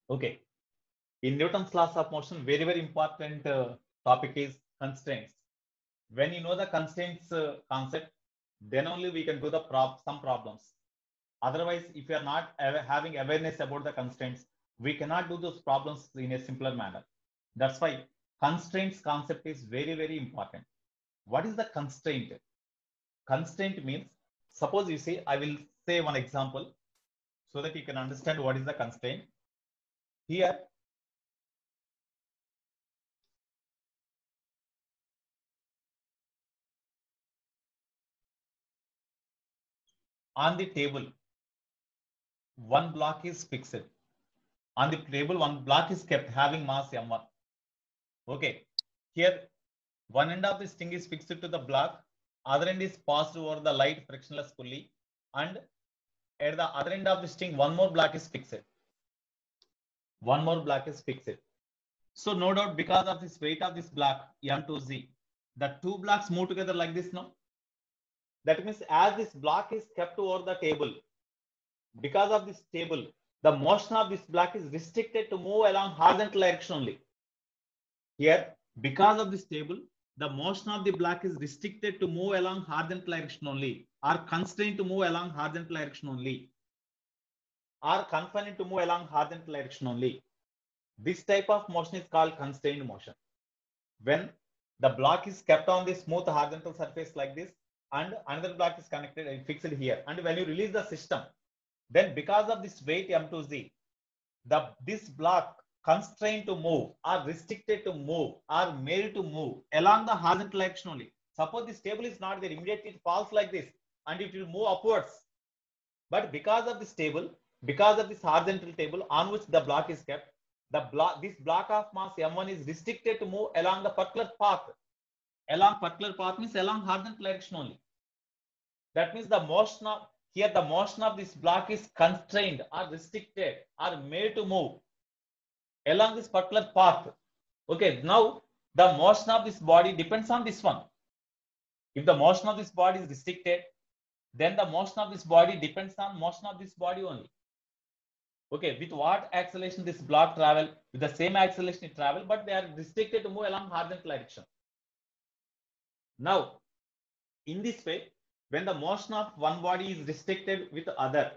Okay. In Newton's laws of motion, very important topic is constraints. When you know the constraints concept, then only we can do the some problems. Otherwise, if you are not having awareness about the constraints, we cannot do those problems in a simpler manner. That's why constraints concept is very important. What is the constraint? Constraint means, suppose you say, I will say one example so that you can understand what is the constraint. Here, on the table, one block is fixed. On the table, one block is kept having mass m1. Okay. Here, one end of this thing is fixed to the block, other end is passed over the light frictionless pulley, and at the other end of this thing, one more block is fixed. One more block is fixed. So no doubt, because of this weight of this block M2Z, the two blocks move together like this now. That means as this block is kept over the table, because of this table, the motion of this block is restricted to move along horizontal direction only. Here, because of this table, the motion of the block is restricted to move along horizontal direction only, or constrained to move along horizontal direction only, or confined to move along horizontal direction only. This type of motion is called constrained motion. When the block is kept on the smooth horizontal surface like this, and another block is connected and fixed here, and when you release the system, then because of this weight M2Z, this block constrained to move or restricted to move or made to move along the horizontal direction only. Suppose this table is not there, immediately it falls like this and it will move upwards. But because of this table, because of this horizontal table on which the block is kept, this block of mass M1 is restricted to move along the particular path. Along particular path means along horizontal direction only. That means the motion of here, the motion of this block is constrained or restricted or made to move along this particular path. Okay, now the motion of this body depends on this one. If the motion of this body is restricted, then the motion of this body depends on motion of this body only. Okay, with what acceleration this block travel, with the same acceleration it travel, but they are restricted to move along horizontal direction. Now, in this way, when the motion of one body is restricted with the other,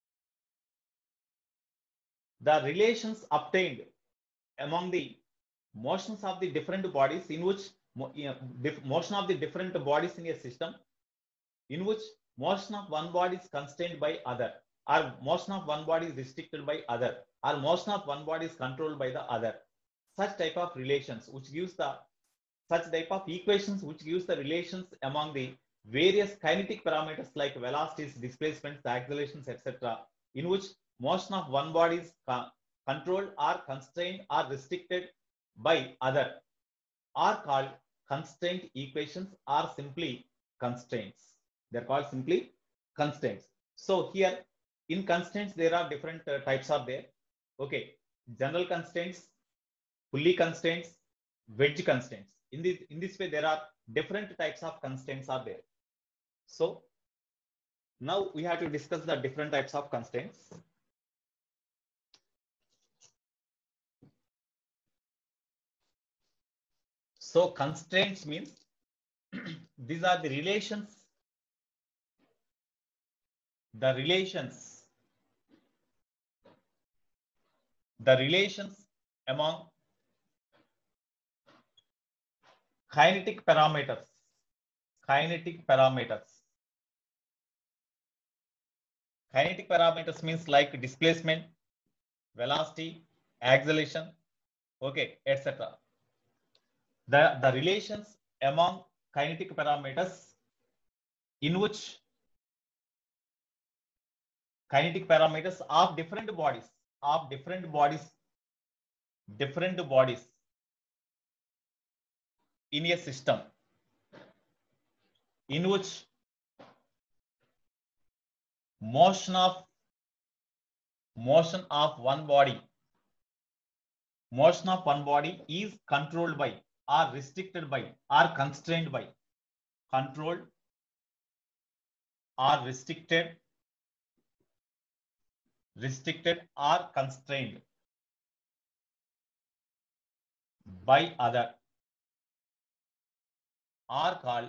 the relations obtained among the motions of the different bodies in which motion of the different bodies in a system in which motion of one body is constrained by other, or motion of one body is restricted by other, or motion of one body is controlled by the other. Such type of relations which gives the such type of equations which gives the relations among the various kinetic parameters like velocities, displacements, accelerations, etc., in which motion of one body is controlled or constrained or restricted by other, are called constraint equations or simply constraints. They're called simply constraints. So here in constraints, there are different types are there. Okay, general constraints, pulley constraints, wedge constraints. In this way, there are different types of constraints are there. So now we have to discuss the different types of constraints. So constraints means these are the relations the relations among kinetic parameters. Kinetic parameters. Kinetic parameters means like displacement, velocity, acceleration, okay, etc. The relations among kinetic parameters in which kinetic parameters of different bodies in a system in which motion of one body is controlled by or restricted by or constrained by controlled or restricted or constrained by other are called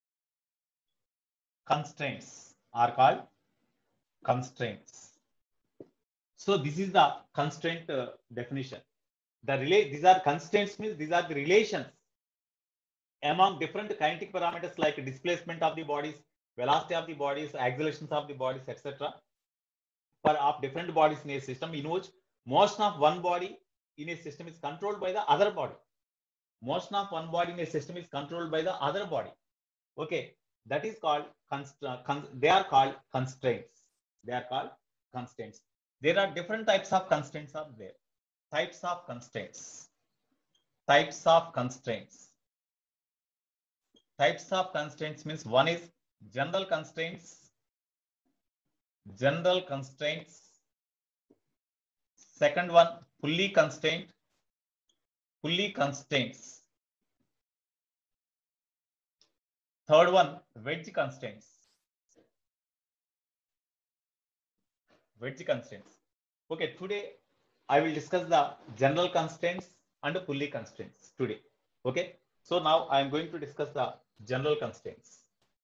constraints. Are called constraints. So this is the constraint definition. These are constraints means these are the relations among different kinetic parameters like displacement of the bodies, velocity of the bodies, accelerations of the bodies, etc. For of different bodies in a system in which motion of one body in a system is controlled by the other body. Motion of one body in a system is controlled by the other body. Okay, that is called they are called constraints. They are called constraints. There are different types of constraints are there. Types of constraints. Types of constraints. Types of constraints means one is general constraints. General constraints. Second one, fully constraint. Fully constraints. Third one, wedge constraints. Wedge constraints. Okay, today I will discuss the general constraints and fully constraints today. Okay, so now I am going to discuss the general constraints.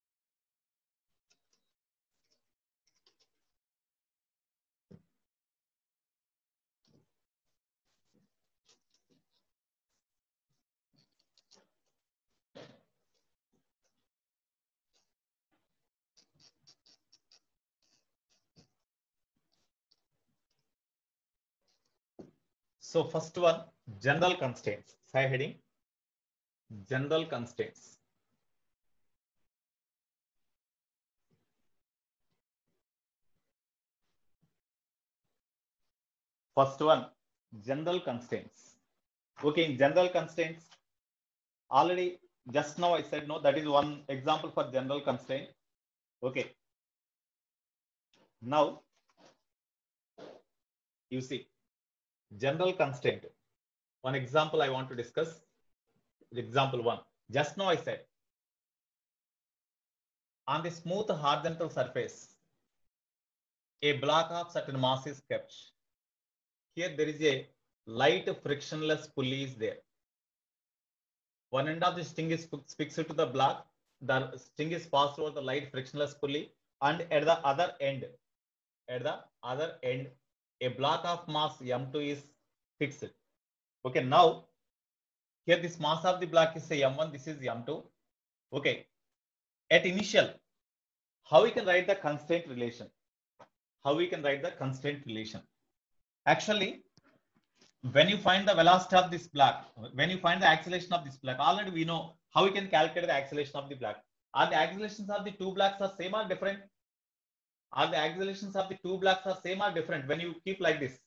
So first one, general constraints. Side heading, general constraints. First one, general constraints. Okay, in general constraints, already just now I said no, that is one example for general constraint. Okay. Now, you see, general constraint. One example I want to discuss. Example one. Just now I said, on the smooth horizontal surface, a block of certain mass is kept. Here there is a light frictionless pulley is there. One end of the string is fixed to the block. The string is passed over the light frictionless pulley, and at the other end, a block of mass m2 is fixed. Okay, now here this mass of the block is say m1, this is m2. Okay, at initial, how we can write the constraint relation? How we can write the constraint relation? Actually, when you find the velocity of this block, when you find the acceleration of this block, already we know how we can calculate the acceleration of the block. Are the accelerations of the two blocks are same or different? Are the accelerations of the two blocks are same or different when you keep like this?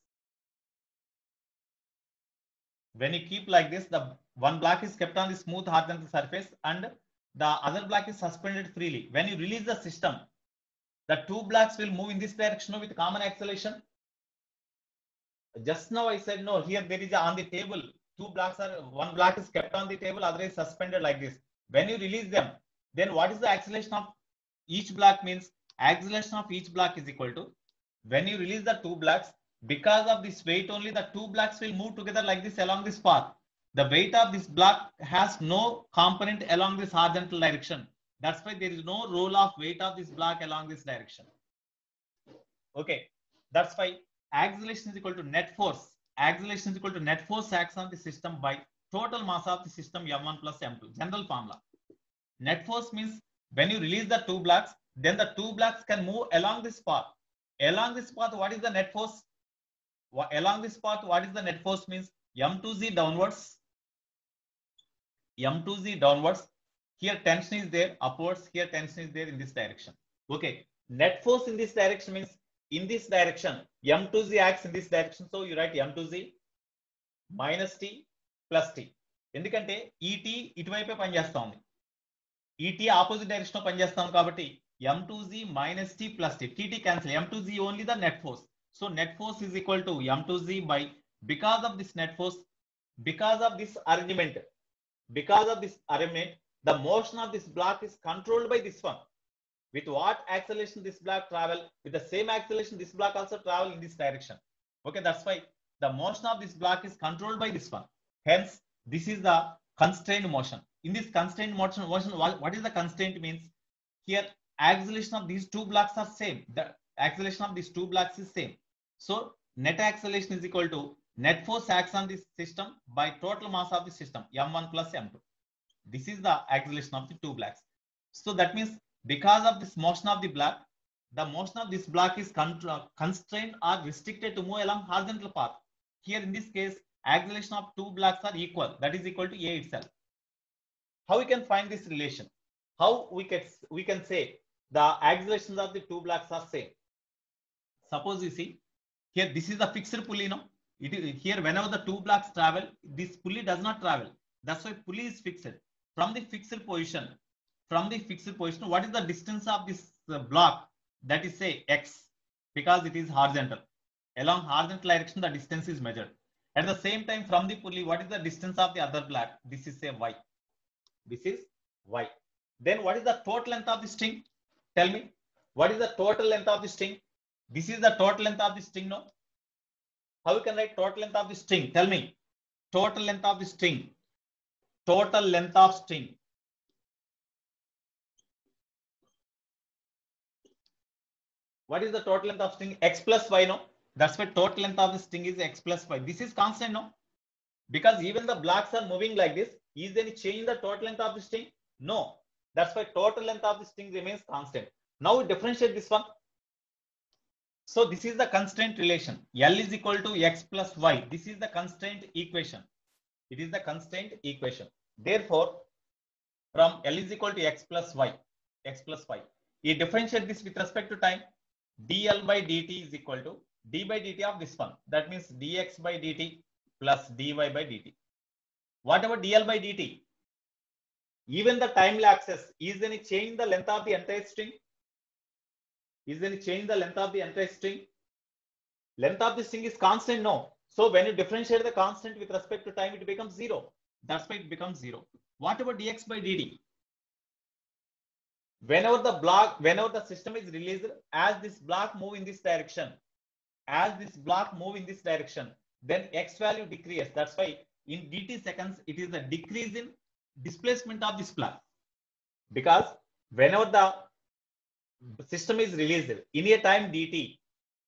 When you keep like this, the one block is kept on the smooth horizontal surface and the other block is suspended freely. When you release the system, the two blocks will move in this direction with common acceleration. Just now I said no, here there is on the table, two blocks are, one block is kept on the table, other is suspended like this. When you release them, then what is the acceleration of each block means acceleration of each block is equal to, when you release the two blocks, because of this weight only, the two blocks will move together like this along this path. The weight of this block has no component along this horizontal direction. That's why there is no role of weight of this block along this direction. Okay, that's why acceleration is equal to net force. Acceleration is equal to net force acts on the system by total mass of the system m1 plus m2. General formula. Net force means when you release the two blocks, then the two blocks can move along this path. Along this path, what is the net force? Along this path, what is the net force means m2z downwards. M2z downwards. Here tension is there upwards. Here tension is there in this direction. Okay. Net force in this direction means in this direction, m2z acts in this direction. So you write m2z minus t plus t. ఎందుకంటే ఈ t ఇటువైపే పనిచేస్తా ఉంది. ఈ t opposite direction లో పనిచేస్తాం కాబట్టి m2z minus t plus t. tt cancel. m2z only the net force. So net force is equal to m2z by, because of this net force, because of this arrangement, the motion of this block is controlled by this one. With what acceleration this block travel? With the same acceleration, this block also travel in this direction. Okay, that's why the motion of this block is controlled by this one. Hence, This is the constrained motion. In this constrained motion, what is the constraint means? Here, acceleration of these two blocks are same. The acceleration of these two blocks is same. So net acceleration is equal to net force acts on this system by total mass of the system, m1 plus m2. This is the acceleration of the two blocks. So that means because of this motion of the block, the motion of this block is constrained or restricted to move along horizontal path. Here in this case, acceleration of two blocks are equal. That is equal to A itself. How we can find this relation? How we can say the accelerations of the two blocks are same? Suppose you see here, this is a fixed pulley. No, it is here whenever the two blocks travel, this pulley does not travel. That's why pulley is fixed. From the fixed position, what is the distance of this block? That is say x, because it is horizontal. Along horizontal direction, the distance is measured. At the same time, from the pulley, what is the distance of the other block? This is say y. This is y. Then what is the total length of the string? Tell me, what is the total length of the string? This is the total length of the string, no? How you can write total length of the string? Tell me, total length of the string. Total length of string. What is the total length of string? X plus y, no? That's why total length of the string is x plus y. This is constant, no? Because even the blocks are moving like this. Is there any change in the total length of the string? No. That's why total length of the string remains constant. Now we differentiate this one. So this is the constraint relation. L is equal to x plus y. This is the constraint equation. It is the constraint equation. Therefore, from L is equal to x plus y, you differentiate this with respect to time. dl by dt is equal to d by dt of this one. That means dx by dt plus dy by dt. What about dl by dt? Even the time lapses, is there any change in the length of the entire string? Is there any change in the length of the entire string? Length of the string is constant, no. So when you differentiate the constant with respect to time, it becomes 0. That's why it becomes 0. What about dx by dt? Whenever the system is released, as this block move in this direction, then x value decreases. That's why in dt seconds, it is the decrease in displacement of this block. Because whenever the system is released in a time dt,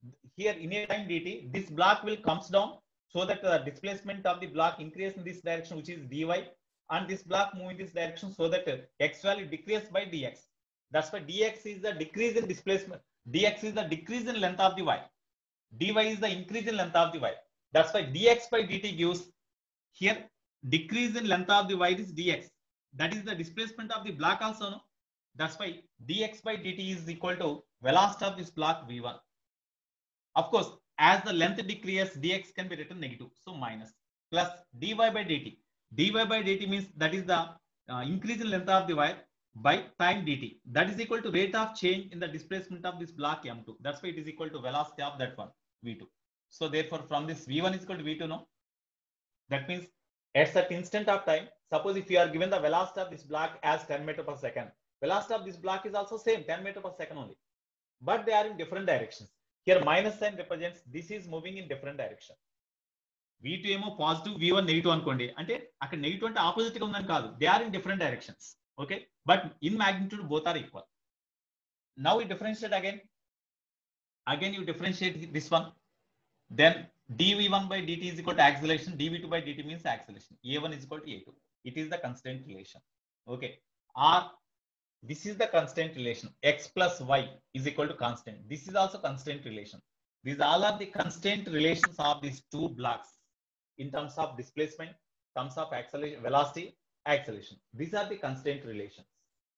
this block will comes down, so that the displacement of the block increases in this direction, which is dy, and this block move in this direction, so that x value decreases by dx. That's why dx is the decrease in displacement. Dx is the decrease in length of the y. Dy is the increase in length of the y. That's why dx by dt gives here decrease in length of the y is dx. That is the displacement of the block also, no? That's why dx by dt is equal to velocity of this block v1. Of course, as the length decreases, dx can be written negative, so minus, plus dy by dt. Dy by dt means that is the increase in length of the wire by time dt. That is equal to rate of change in the displacement of this block m2. That's why it is equal to velocity of that one, v2. So therefore, from this v1 is equal to v2, no? That means at that instant of time, suppose if you are given the velocity of this block as 10 meters per second, velocity of this block is also same, 10 meters per second only. But they are in different directions. Here minus sign represents this is moving in different direction. V2 ఏమో positive, V1 negative అనుకోండి. అంటే అక్కడ negative అంటే opposite గా ఉందని కాదు. They are in different directions. Okay, but in magnitude both are equal. Now we differentiate again. Again you differentiate this one. Then dv1 by dt is equal to acceleration. dv2 by dt means acceleration. A1 is equal to A2. It is the constraint relation. Okay. Or this is the constraint relation. X plus y is equal to constant. This is also constraint relation. These all are the constraint relations of these two blocks in terms of displacement, terms of acceleration, velocity, acceleration. These are the constraint relations.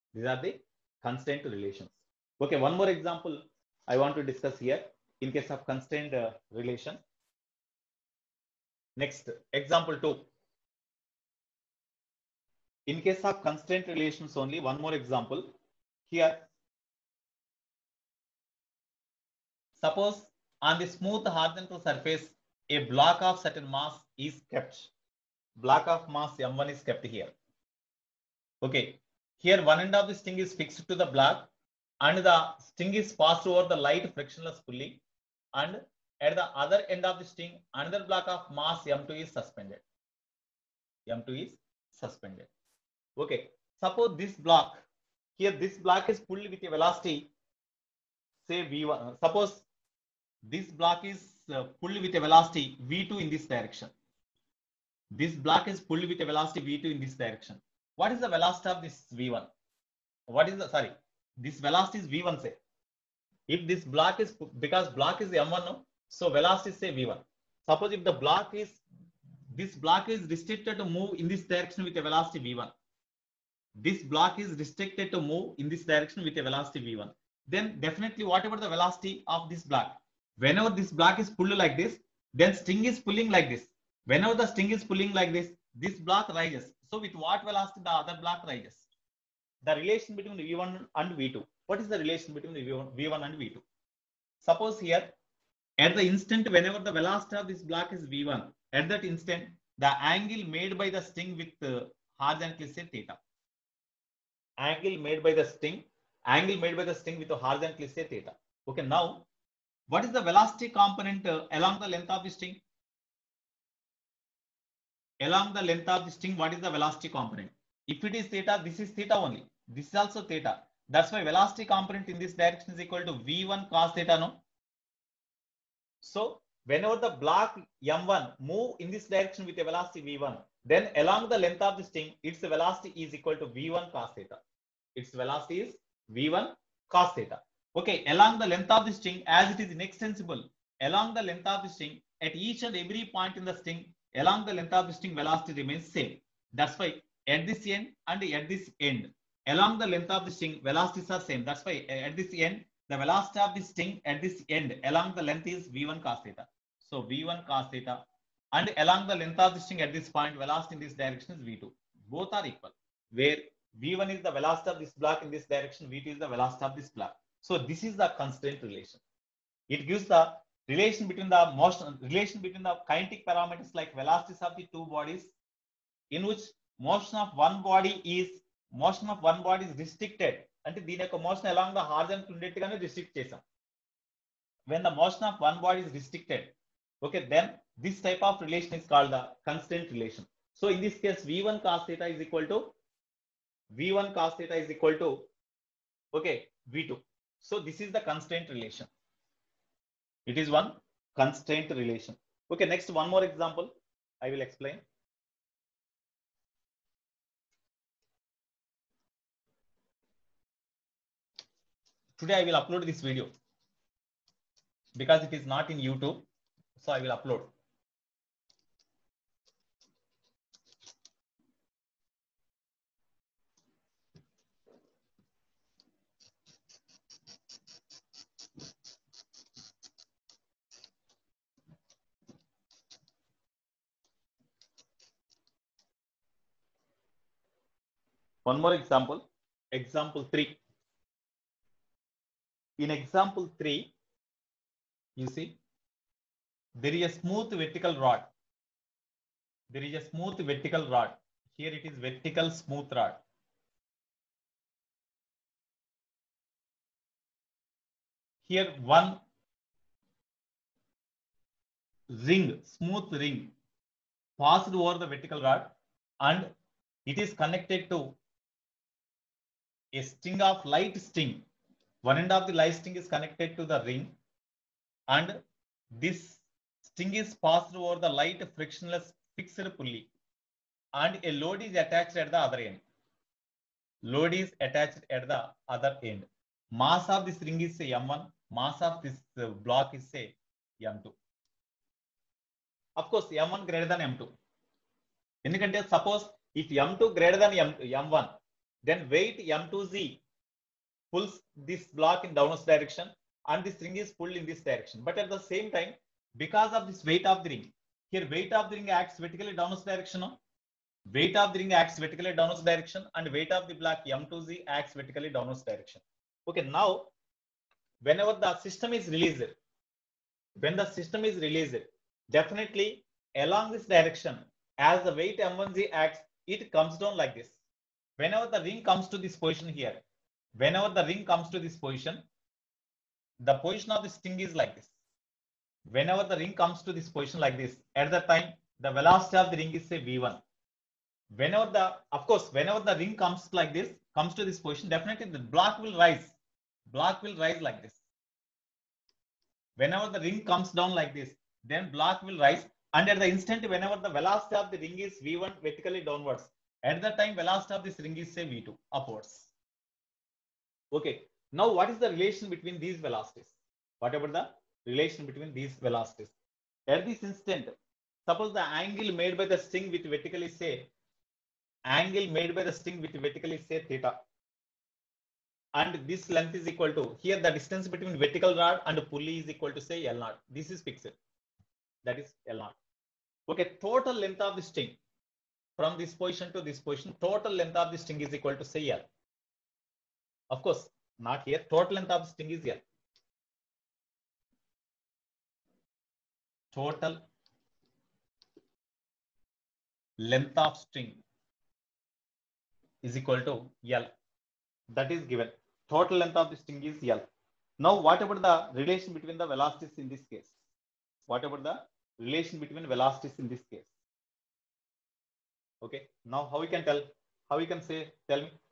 Okay, one more example I want to discuss here in case of constraint relation. Next, example 2. In case of constraint relations only, one more example here. Suppose on the smooth horizontal surface, a block of certain mass is kept. Block of mass m1 is kept here. Okay, here one end of the string is fixed to the block, and the string is passed over the light frictionless pulley, and at the other end of the string, another block of mass m2 is suspended. M2 is suspended. Okay, suppose this block, here this block is pulled with a velocity, say V1. Suppose this block is pulled with a velocity V2 in this direction. This block is pulled with a velocity V2 in this direction. What is the velocity of this V1? What is the, sorry, this velocity is V1, say. If this block is, because block is M1, no? So velocity is say V1. Suppose if the block is, this block is restricted to move in this direction with a velocity V1. This block is restricted to move in this direction with a velocity V1. Then definitely whatever the velocity of this block, whenever this block is pulled like this, then string is pulling like this. Whenever the string is pulling like this block rises. So with what velocity the other block rises? The relation between V1 and V2. What is the relation between the V1 and V2? Suppose here, at the instant whenever the velocity of this block is V1, at that instant, the angle made by the string with horizontally say theta. Angle made by the string with the horizontally say theta. Okay, now, what is the velocity component along the length of the string? Along the length of the string, what is the velocity component? If it is theta, this is theta only. This is also theta. That's why velocity component in this direction is equal to V1 cos theta, no? So whenever the block M1 move in this direction with a velocity V1, then along the length of the string, its velocity is equal to V1 cos theta. Its velocity is V1 cos theta. Okay, along the length of the string, as it is inextensible, along the length of the string, at each and every point in the string, along the length of the string, velocity remains same. That's why at this end and at this end, along the length of the string, velocities are same. That's why at this end, the velocity of the string at this end along the length is V1 cos theta. So V1 cos theta, and along the length of the string at this point, velocity in this direction is V2. Both are equal, where V1 is the velocity of this block in this direction, V2 is the velocity of this block. So this is the constraint relation. It gives the relation between the motion, relation between the kinetic parameters like velocities of the two bodies, in which motion of one body is restricted. అంటే దీని యొక్క motion along the horizontal ఉండేట్టుగానే restrict చేసాం. When the motion of one body is restricted, okay, then this type of relation is called the constraint relation. So in this case, V1 cos theta is equal to okay, V2. So this is the constraint relation. It is one constraint relation. Okay, next one more example I will explain. Today I will upload this video because it is not in YouTube, so I will upload. One more example, example 3. In example 3, you see, there is a smooth vertical rod. There is a smooth vertical rod. Here it is vertical smooth rod. Here one ring, smooth ring, passed over the vertical rod, and it is connected to a string of light string. One end of the light string is connected to the ring, and this string is passed over the light frictionless fixed pulley, and a load is attached at the other end. Load is attached at the other end. Mass of this ring is say M1, mass of this block is say M2. Of course, M1 greater than M2. Endukante suppose if M2 greater than M1, then weight M2Z pulls this block in downwards direction and this ring is pulled in this direction. But at the same time, because of this weight of the ring, here weight of the ring acts vertically downwards direction. No? Weight of the ring acts vertically downwards direction and weight of the block M2Z acts vertically downwards direction. Okay, now whenever the system is released, when the system is released, definitely along this direction, as the weight M1Z acts, it comes down like this. Whenever the ring comes to this position here, whenever the ring comes to this position, the position of the string is like this. Whenever the ring comes to this position like this, at that time, the velocity of the ring is say V1. whenever the ring comes like this, comes to this position, definitely the block will rise. Block will rise like this. Whenever the ring comes down like this, then block will rise. And at the instant, whenever the velocity of the ring is V1 vertically downwards, at that time, velocity of this ring is say V2 upwards. Okay. Now, what is the relation between these velocities? Whatever the relation between these velocities. At this instant, suppose the angle made by the string with vertically say theta, and this length is equal to, here the distance between vertical rod and pulley is equal to say L0. This is fixed. That is L0. Okay, total length of the string from this position to this position, total length of the string is equal to say L. Of course, not here. Total length of the string is L. Total length of string is equal to L. That is given. Total length of the string is L. Now, what about the relation between the velocities in this case? What about the relation between velocities in this case? Okay. Now, how we can tell? How we can say? Tell me.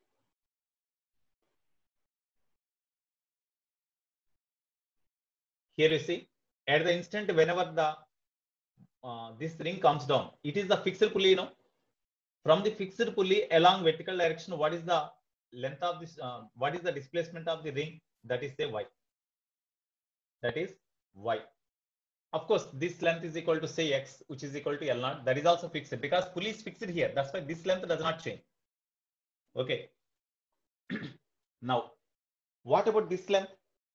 Here you see, at the instant whenever the this ring comes down, it is the fixed pulley, you know. From the fixed pulley along vertical direction, what is the length of this? What is the displacement of the ring? That is say y. That is y. Of course, this length is equal to say x, which is equal to L0. That is also fixed because pulley is fixed here. That's why this length does not change. Okay. Now, what about this length?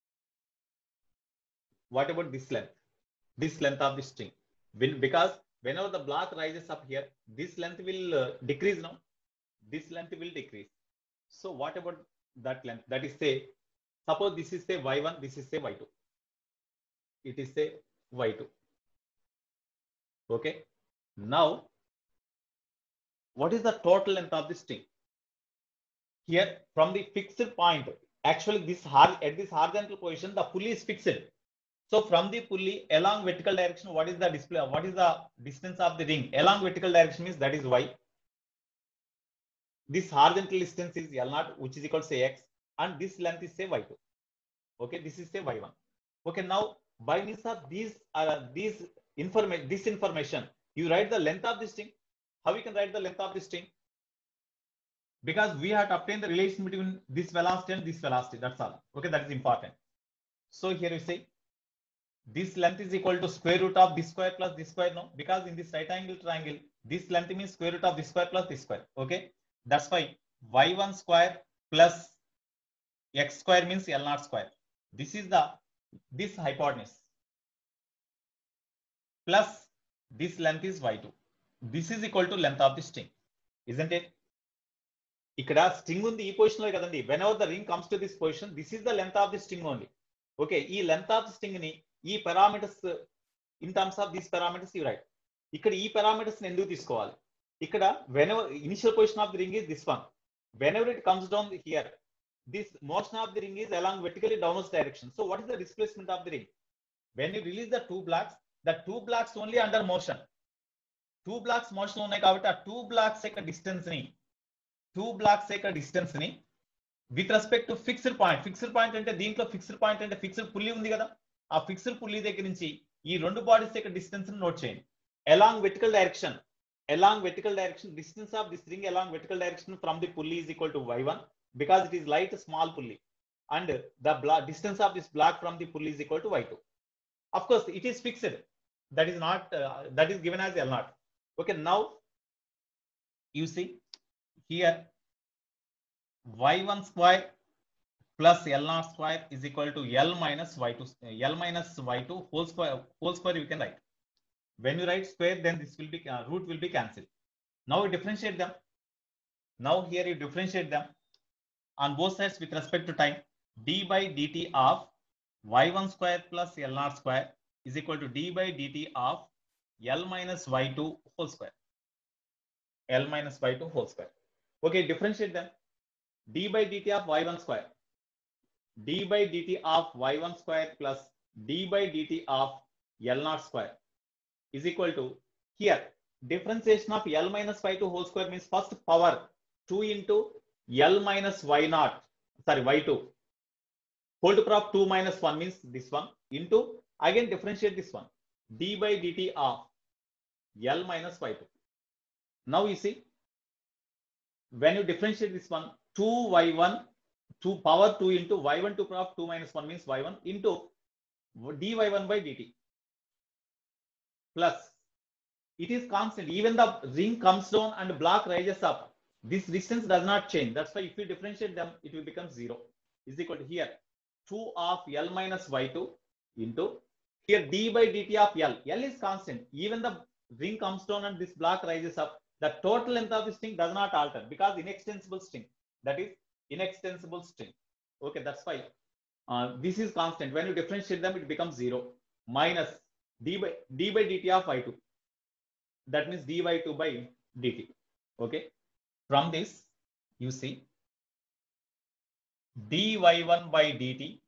What about this length? This length of the string. Because whenever the block rises up here, this length will decrease now. This length will decrease. So what about that length? That is say, suppose this is say y1, this is say y2. It is say y2. Okay. Now, what is the total length of the string? Here, from the fixed point, actually at this horizontal position, the pulley is fixed. So from the pulley along vertical direction, what is the display? What is the distance of the ring? Along vertical direction means that is y. This horizontal distance is L0, which is equal to say x, and this length is say y2. Okay, this is say y1. Okay, now by means of this information, you write the length of the string. How we can write the length of the string? Because we have to obtain the relation between this velocity and this velocity. That's all. Okay, that is important. So here you say this length is equal to square root of this square plus this square. No, because in this right angle triangle, this length means square root of this square plus this square. Okay, that's why y1 square plus x square means L0 square. This is this hypotenuse plus this length is y2. This is equal to length of the string, isn't it? ఇక్కడ string ఉంది ఈ position లో కదండి. whenever the ring comes to this position, this is the length of the string only. Okay, ఈ length of the string ని ఈ parameters in terms of these parameters you write. ఇక్కడ ఈ parameters ని ఎందుకు తీసుకోవాలి? ఇక్కడ whenever initial position of the ring is this one, whenever it comes down here, this motion of the ring is along vertically downwards direction. So what is the displacement of the ring? When you release the two blocks only under motion. Two blocks motion ఉన్నాయి కాబట్టి ఆ two blocks యొక్క distance ని with respect to fixed point అంటే దీంట్లో fixed point అంటే fixed pulley ఉంది కదా, ఆ fixed pulley దగ్గర నుంచి ఈ రెండు బాడీస్ యొక్క డిస్టెన్స్ ని నోట్ చేయండి. along vertical direction distance of this ring along vertical direction from the pulley is equal to y1 because it is light small pulley, and the distance of this block from the pulley is equal to y2. Of course, it is fixed. That is not that is given as L0. Okay, now you see here y1 square plus L0 square is equal to L minus y2 whole square you can write. When you write square, then this will be root will be cancelled. Now you differentiate them. Now here you differentiate them on both sides with respect to time. D by dt of y1 square plus L0 square is equal to d by dt of L minus y2 whole square. Okay, differentiate them. D by dt of y1 square. D by dt of y1 square plus d by dt of L0 square is equal to, here differentiation of L minus y2 whole square means first power 2 into L minus y0, sorry, y2 whole to power of 2 minus 1 means this one into again differentiate this one d by dt of L minus y2. Now you see when you differentiate this one 2y1 2 power 2 into y1 to power of 2 minus 1 means y1 into dy1 by dt plus it is constant. Even the ring comes down and block rises up. This distance does not change. That's why if you differentiate them, it will become 0 is equal to here 2 of L minus y2 into here d by dt of L. L is constant. Even the ring comes down and this block rises up. The total length of the string does not alter because inextensible string. That is inextensible string. Okay, that's why this is constant. When you differentiate them, it becomes 0 minus d by dt of y2. That means dy2 by dt. Okay. From this, you see dy1 by dt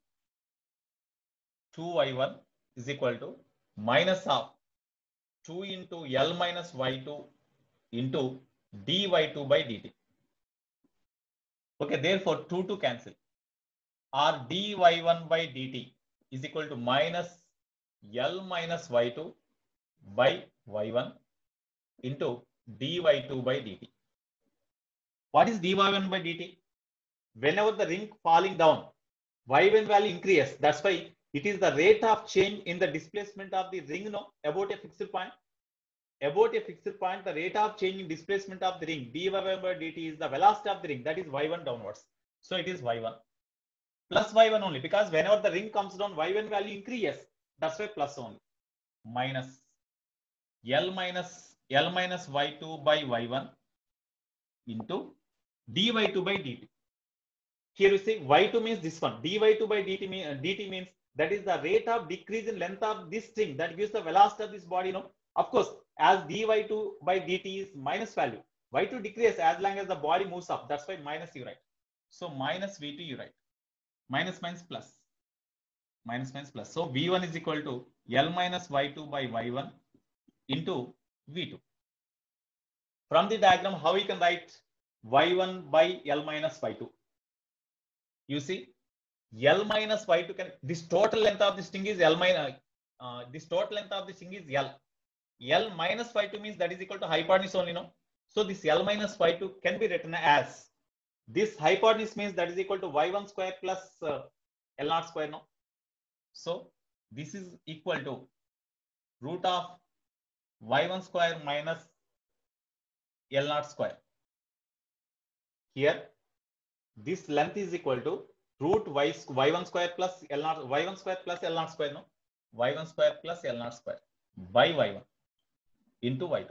2y1 is equal to minus of 2 into L minus y2 into dy2 by dt. Okay, therefore 2 to cancel. Or dy1 by dt is equal to minus L minus y2 by y1 into dy2 by dt. What is dy1 by dt? Whenever the ring falling down, y1 value increases. That's why it is the rate of change in the displacement of the ring about a fixed point. About a fixed point, the rate of change in displacement of the ring dy by dt is the velocity of the ring, that is y1 downwards. So it is y1 plus y1 only, because whenever the ring comes down, y1 value increases. That's why plus only minus L minus y2 by y1 into dy2 by dt. Here you see y2 means this one, dy2 by dt means that is the rate of decrease in length of this string that gives the velocity of this body. Of course, as dy2 by dt is minus value, y2 decreases as long as the body moves up. That's why minus you write. So minus v2 you write. Minus minus plus. Minus minus plus. So v1 is equal to L minus y2 by y1 into v2. From the diagram, how we can write y1 by L minus y2? You see, L minus y2 can, this total length of the string is L minus, this total length of the string is L. L minus y2 means that is equal to hypotenuse only, So this L minus y2 can be written as, this hypotenuse means that is equal to y1 square plus L0 square, So this is equal to root of y1 square minus L0 square. Here, this length is equal to root y1 square plus L0, y1 square plus L0 square, y1 square plus L0 square by y1 into y2.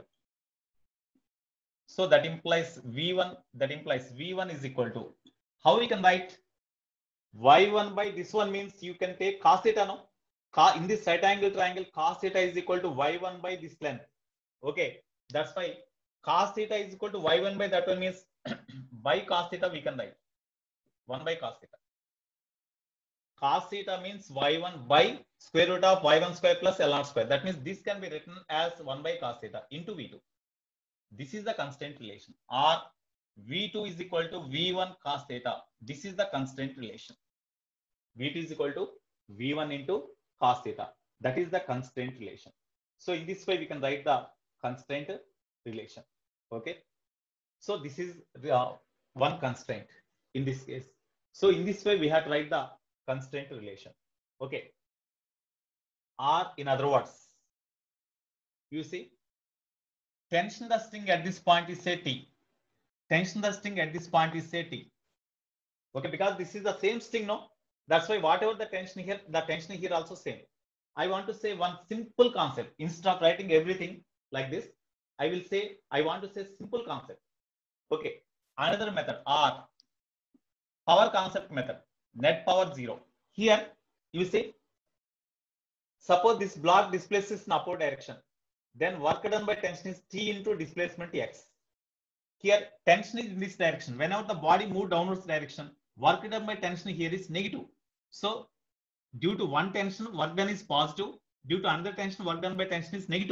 So that implies v1 is equal to, how we can write y1 by this one means you can take cos theta, in this right angle triangle, cos theta is equal to y1 by this length. Okay, that's why cos theta is equal to y1 by that one means by cos theta we can write 1 by cos theta. Cos theta means y1 by square root of y1 square plus L0 square. That means this can be written as 1 by cos theta into v2. This is the constraint relation. Or v2 is equal to v1 cos theta. This is the constraint relation. v2 is equal to v1 into cos theta. That is the constraint relation. So in this way we can write the constraint relation. Okay. So this is one constraint in this case. So in this way we have to write the constraint relation. Okay. Or in other words, you see, tension the string at this point is say T. Tension the string at this point is say T. Okay, because this is the same string, That's why whatever the tension here also same. I want to say one simple concept. Instead of writing everything like this, I want to say simple concept. Okay. Another method, R, power concept method, net power 0. Here, you see, suppose this block displaces in upward direction. Then work done by tension is T into displacement X. Here, tension is in this direction. Whenever the body moves downwards direction, work done by tension here is negative. So, due to one tension, work done is positive. Due to another tension, work done by tension is negative.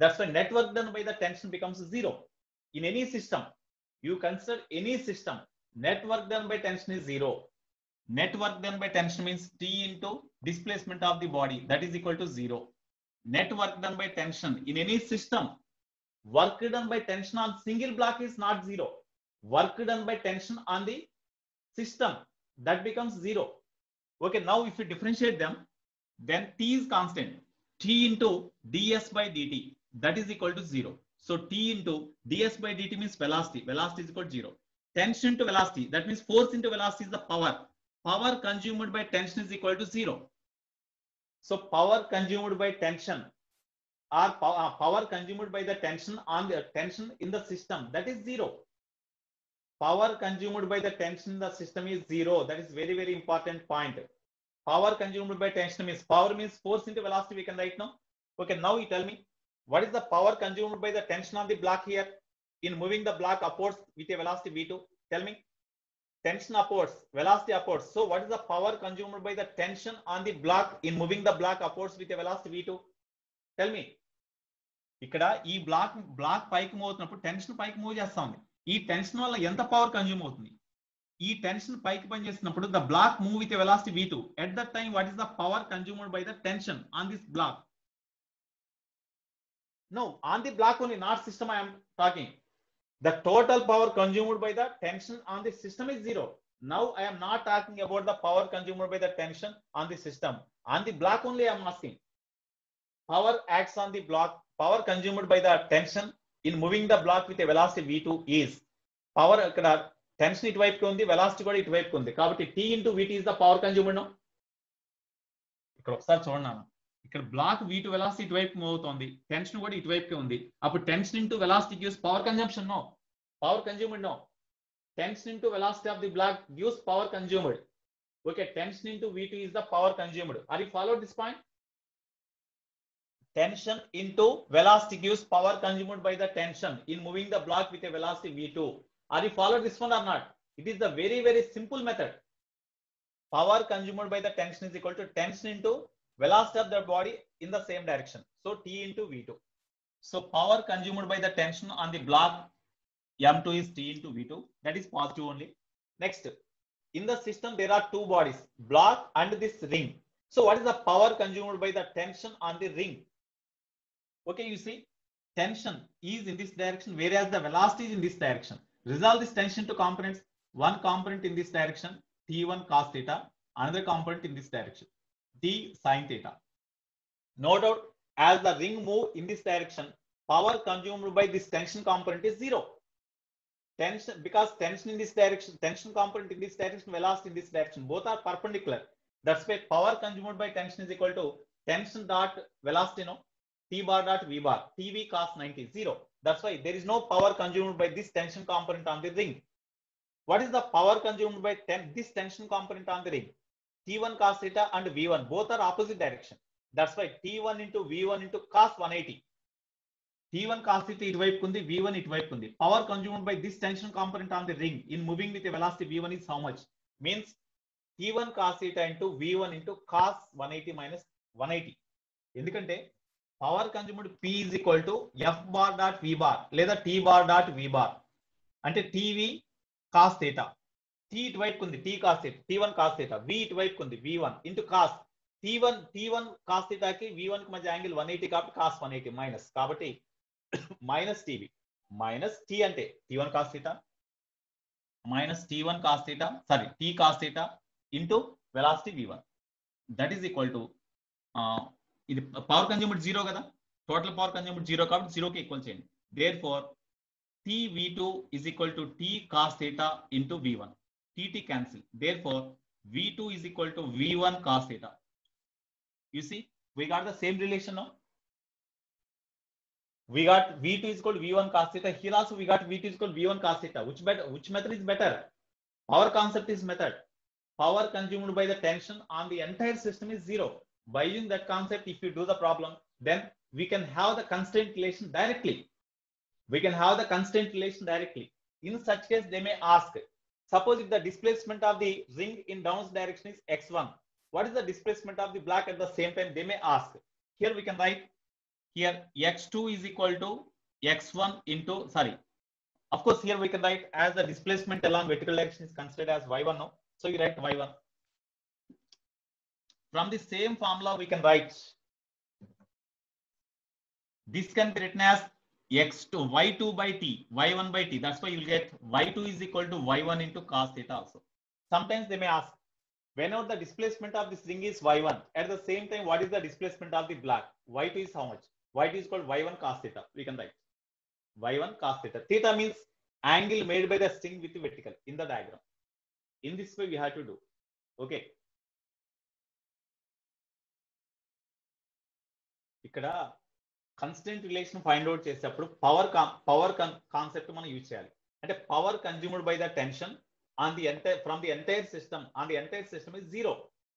That's why net work done by the tension becomes 0. In any system, you consider any system, net work done by tension is 0. Net work done by tension means T into displacement of the body, that is equal to 0. Net work done by tension in any system, work done by tension on single block is not 0. Work done by tension on the system, that becomes 0. Okay, now if you differentiate them, then T is constant. T into ds by dt, that is equal to 0. So T into ds by dt means velocity. Velocity is equal to 0. Tension into velocity, that means force into velocity is the power. Power consumed by tension is equal to 0. So power consumed by tension or power consumed by the tension on the tension in the system, that is 0. Power consumed by the tension in the system is 0. That is very, very important point. Power consumed by tension means power means force into velocity, we can write now. Okay, now you tell me what is the power consumed by the tension on the block here in moving the block upwards with a velocity v2. Tell me. Tension upwards, velocity upwards. So what is the power consumed by the tension on the block in moving the block upwards with a velocity v2? Tell me. ఇక్కడ ఈ black పైకి move అవుతున్నప్పుడు tension పైకి move చేస్తా ఉంది. ఈ tension వల్ల ఎంత పవర్ కన్జ్యూమ్ అవుతుంది? ఈ టెన్షన్ పైకి పనిచేస్తున్నప్పుడు the block move with velocity v2. At that time what is the power consumed by the tension on this block? No, on the block only, not system I am talking. The total power consumed by the tension on the system is 0. Now I am not talking about the power consumed by the tension on the system. On the block only I am asking. Power acts on the block. Power consumed by the tension in moving the block with a velocity v2 is power. ఇక్కడ tension ఇటువైపుకి ఉంది, velocity కూడా ఇటువైపుకి ఉంది, కాబట్టి T into Vt is the power consumed. ఇక్కడ ఒకసారి చూడండి అన్న, ఇక్కడ బ్లాక్ v2 వెలాసిటీ ఇటువైపు మూవ్ అవుతుంది, టెన్షన్ కూడా ఇటువైపుకే ఉంది. అప్పుడు tension into velocity gives power consumption. No, power consumed. No, tension into velocity of the block gives power consumed. Okay, tension into v2 is the power consumed. Are you followed this point? Tension into velocity gives power consumed by the tension in moving the block with a velocity v2. Are you followed this one or not? It is the very, very simple method. Power consumed by the tension is equal to tension into velocity of the body in the same direction. So T into v2. So power consumed by the tension on the block m2 is T into v2. That is positive only. Next, in the system there are two bodies, block and this ring. So what is the power consumed by the tension on the ring? Okay, you see, tension is in this direction, whereas the velocity is in this direction. Resolve this tension to components. One component in this direction, T1 cos theta, another component in this direction, T sin theta. No doubt, as the ring move in this direction, power consumed by this tension component is 0. Tension, because tension in this direction, tension component in this direction, velocity in this direction, both are perpendicular. That's why power consumed by tension is equal to tension dot velocity, no, T bar dot V bar, TV cos 90, 0. That's why there is no power consumed by this tension component on the ring. What is the power consumed by this tension component on the ring? T1 cos theta and V1, both are opposite direction. That's why T1 into V1 into cos 180. T1 cos theta ఇటువైపు ఉంది, V1 ఇటువైపు ఉంది. Power consumed by this tension component on the ring in moving with a velocity V1 is how much? Means T1 cos theta into V1 into cos 180 minus 180. ఎందుకంటే power consumed P is equal to F bar dot V bar లేదా T bar dot V bar అంటే TV cos theta. T ఇటువైపు ఉంది, T cos theta, T1 cos theta. V ఇటువైపు ఉంది, V1 into cos. T1 cos theta కి V1 కి మధ్య angle 180 కాబట్టి cos 180 మైనస్, కాబట్టి మైనస్ TV మైనస్ T అంటే T1 cos theta minus T1 cos theta, sorry T cos theta into velocity V1. That is equal to ఇది power consumed 0 కదా, total power consumed 0 కాబట్టి 0 కి equal చేయండి. Therefore TV2 is equal to T cos theta into V1. TT cancel. Therefore, V2 is equal to V1 cos theta. You see, we got the same relation now. We got V2 is equal to V1 cos theta. Here also we got V2 is equal to V1 cos theta. Which method is better? Our concept is method. Power consumed by the tension on the entire system is 0. By using that concept, if you do the problem, then we can have the constraint relation directly. We can have the constraint relation directly. In such case, they may ask, suppose if the displacement of the ring in down direction is x1, what is the displacement of the block at the same time? They may ask. Here we can write Here x2 is equal to x1 into, sorry, of course here we can write as the displacement along vertical direction is considered as y1 now. So you write y1. From the same formula we can write this can be written as x2 y2 by t, y1 by t. That's why you'll get y2 is equal to y1 into cos theta also. Sometimes they may ask, whenever the displacement of this ring is y1, at the same time, what is the displacement of the block? Y2 is how much? Y2 is called y1 cos theta. We can write y1 cos theta. Theta means angle made by the string with the vertical in the diagram. In this way, we have to do. Okay. ఇక్కడ constant relation find out చేసేటప్పుడు power concept మనం use చేయాలి. అంటే power consumed by the tension on the entire from the entire system on the entire system is zero.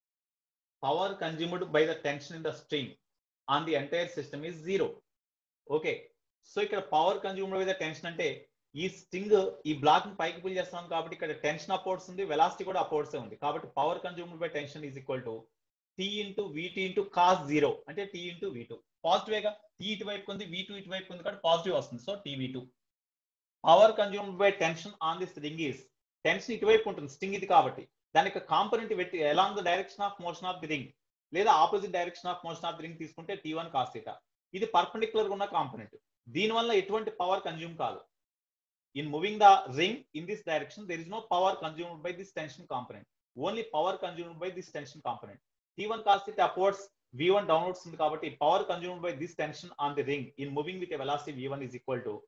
Power consumed by the tension in the string on the entire system is zero. Okay, so ఇక్కడ power consumed by the tension అంటే ఈ string ఈ black ని పైకి pull చేస్తాం కాబట్టి ఇక్కడ tension upwards ఉంది, వెలాసిటీ కూడా అప్వర్డ్స్ ఉంది. కాబట్టి power consumed by tension is equal to T into VT into cos zero, అంటే టీ ఇంటూ వి2. పాజిటివ్ గా టీ ఇటువైపు ఉంది, వి2 ఇటువైపు ఉంది కాబట్టి పాజిటివ్ వస్తుంది. So T V two. Power consumed by tension on this ring is, tension ఇటువైపు ఉంటుంది స్ట్రింగ్ ఇది కాబట్టి దానికి కాంపోనెంట్ పెట్టి along the direction of motion of the ring లేదా opposite direction of motion of the ring తీసుకుంటే టీ1 కాస్ థీటా. ఇది perpendicular గా ఉన్న కాంపోనెంట్, దీనివల్ల ఎటువంటి పవర్ కన్జ్యూమ్ కాదు. In moving the ring in this direction there is no power consumed by this tension component, only power consumed by this tension component. T1 cos theta upwards, V1 downwards ఉంది కాబట్టి power consumed by this tension on the ring in moving with a velocity V1 is equal to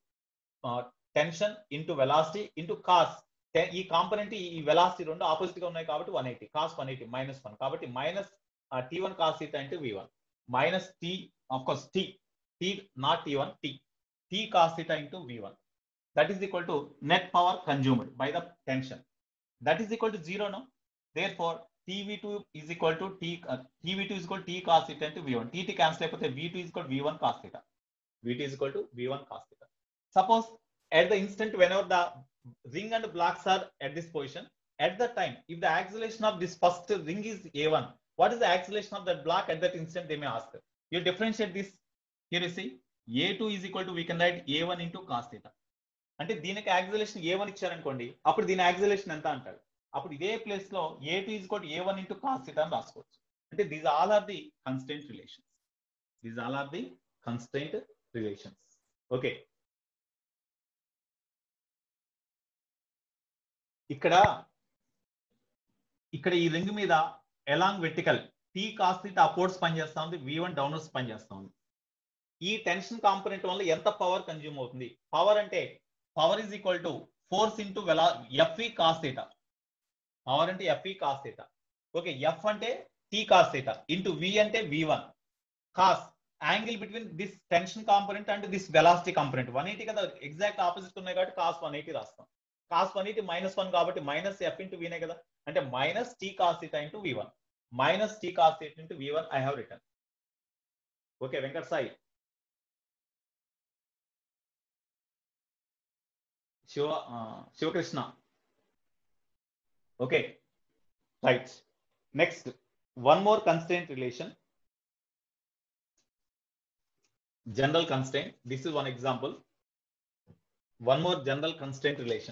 tension into velocity into cos. ఈ component ఈ velocity రెండు opposite గా ఉన్నాయి కాబట్టి 180 cos 180 minus 1 కాబట్టి minus T1 cos theta into V1 minus T, of course T not T1, T cos theta into V1, that is equal to net power consumed by the tension, that is equal to 0 now. Therefore TV2 is equal to TV2 is equal to T cos theta into V1. T cancel అయిపోతే V2 is equal to V1 cos theta. V2 is equal to V1 cos theta. Suppose at the instant whenever the ring and blocks are at this position, at that time if the acceleration of this first ring is A1, what is the acceleration of that block at that instant, they may ask. You differentiate this. Here you see A2 is equal to, we can write A1 into cos theta. అంటే దీనికి acceleration A1 ఇచ్చారనుకోండి, అప్పుడు దీని acceleration ఎంత అంటారు. అప్పుడు ఇదే place లో A2 is equal to A1 into cos theta అని రాసుకోవచ్చు. అంటే these all are the constraint relations. These all are the constraint relations. Okay, ఇక్కడ ఈ రింగ్ మీద along vertical T cos theta upwards పనిచేస్తా ఉంది, V1 డౌన్వర్డ్స్ పనిచేస్తా ఉంది. ఈ టెన్షన్ కాంపోనెంట్ వల్ల ఎంత పవర్ కన్జ్యూమ్ అవుతుంది? పవర్ అంటే power is equal to force into FE cos theta. Power అంటే FE cos theta. Okay, F అంటే T cos theta into V అంటే V1 cos angle between this tension component and this velocity component 180 కదా, exact opposite ఉన్నాయి కాబట్టి cos 180 రాస్తాం. cos 180 -1 కాబట్టి minus F into V నే కదా, అంటే minus T cos theta into V1 minus T cos theta into V1 I have return. Okay Venkat Sai, Shivakrishna. Okay, right. Next, one more constraint relation. General constraint. This is one example. One more general constraint relation.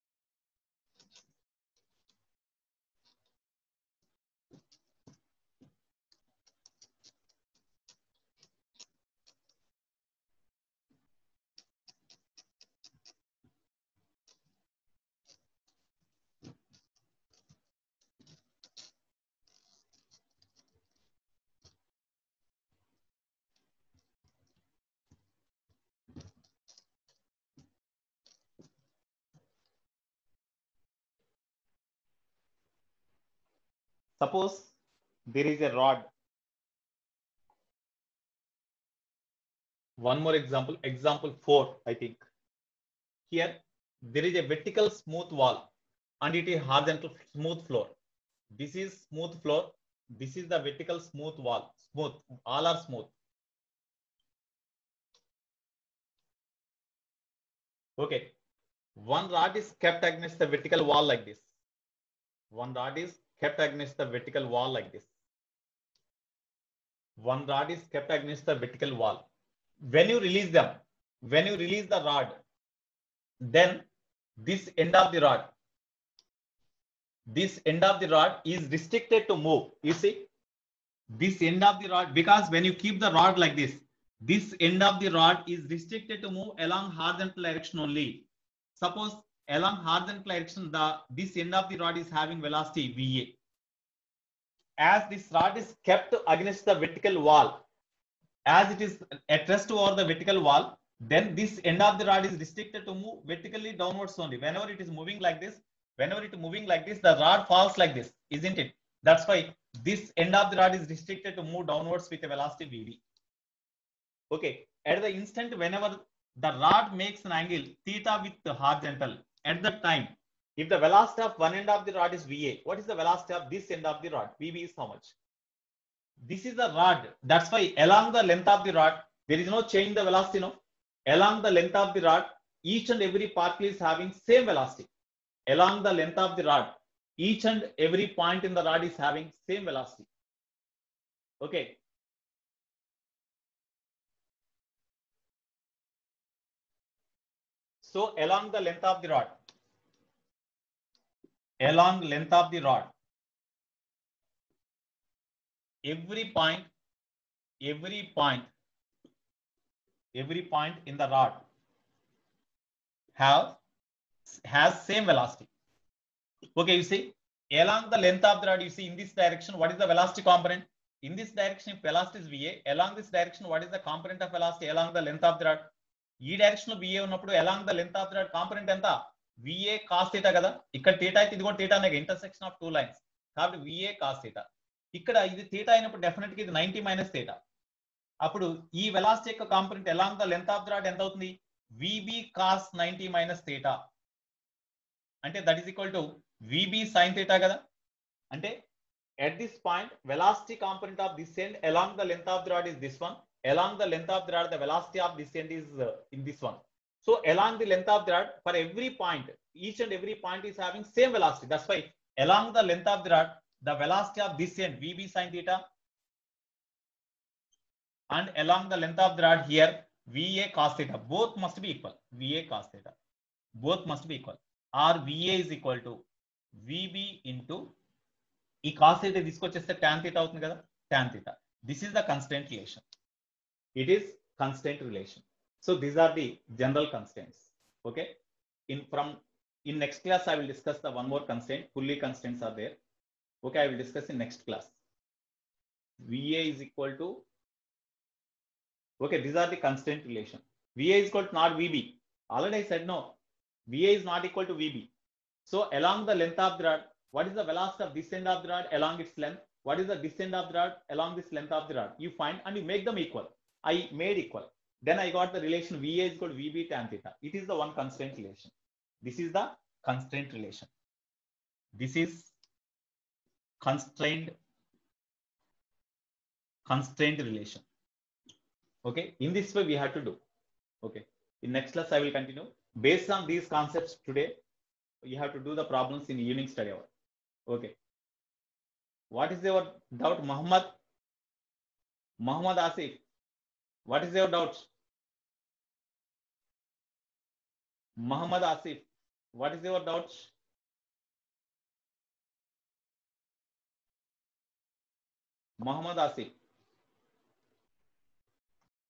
Suppose there is a rod. One more example, example 4, I think. Here, there is a vertical smooth wall and it is horizontal smooth floor. This is smooth floor. This is the vertical smooth wall. Smooth, all are smooth. Okay, one rod is kept against the vertical wall like this. One rod is kept against the vertical wall like this. One rod is kept against the vertical wall. when you release them, when you release the rod, then this end of the rod is restricted to move. You see, this end of the rod, because when you keep the rod like this end of the rod is restricted to move along horizontal direction only. Suppose along horizontal direction, this end of the rod is having velocity VA. As this rod is kept against the vertical wall, as it is at rest over the vertical wall, then this end of the rod is restricted to move vertically downwards only. Whenever it is moving like this, the rod falls like this, isn't it? That's why this end of the rod is restricted to move downwards with a velocity VD. Okay, at the instant whenever the rod makes an angle theta with the horizontal, at that time, if the velocity of one end of the rod is VA, what is the velocity of this end of the rod? VB is how much? This is the rod. That's why along the length of the rod, there is no change in the velocity. No, along the length of the rod, each and every particle is having same velocity. Along the length of the rod, each and every point in the rod is having same velocity. Okay. So along the length of the rod, every point in the rod has same velocity. Okay, you see, along the length of the rod, you see in this direction, what is the velocity component? In this direction, if velocity is VA, along this direction, what is the component of velocity along the length of the rod? ఈ direction లో VA ఉన్నప్పుడు along the length of the rod component ఎంత? VA cos theta కదా. ఇక్కడ theta అయితే ఇది కూడా theta నే, ఇంటర్సెక్షన్ ఆఫ్ టూ లైన్స్. కాబట్టి VA cos theta. ఇక్కడ ఇది theta అయినప్పుడు డెఫినెట్ గా ఇది 90 మైనస్ theta. అప్పుడు ఈ వెలాసిటీ యొక్క component along the length of the rod ఎంత అవుతుంది? VB cos 90 minus theta. అంటే that is equal to VB sin theta కదా. అంటే at this point, velocity component of this end along the length of the rod is this one. Along the length of the rod, the velocity of this end is in this one. So along the length of the rod, for every point, each and every point is having same velocity. That's why along the length of the rod, the velocity of this end VB sin theta, and along the length of the rod here VA cos theta, both must be equal. VA cos theta, both must be equal. Or VA is equal to VB into ఈ cos theta తీసుకొచ్చేస్తే tan theta అవుతుంది కదా, tan theta. This is the constraint relation. It is constraint relation. So these are the general constraints. Okay. In next class, I will discuss the one more constraint. Pulley constraints are there. Okay, I will discuss in next class. VA is equal to, okay, these are the constraint relation. VA is equal to not VB. Already I said no. VA is not equal to VB. So along the length of the rod, what is the velocity of this end of the rod along its length? What is the this end of the rod along this length of the rod? You find and you make them equal. I made equal. Then I got the relation VA is equal to VB tan theta. It is the one constraint relation. This is the constraint relation. This is constraint relation. Okay. In this way we have to do. Okay. In next class I will continue. Based on these concepts today, you have to do the problems in evening study hour. Okay. What is your doubt, Muhammad Asif? What is your doubt? Muhammad Asif, what is your doubt? Muhammad Asif.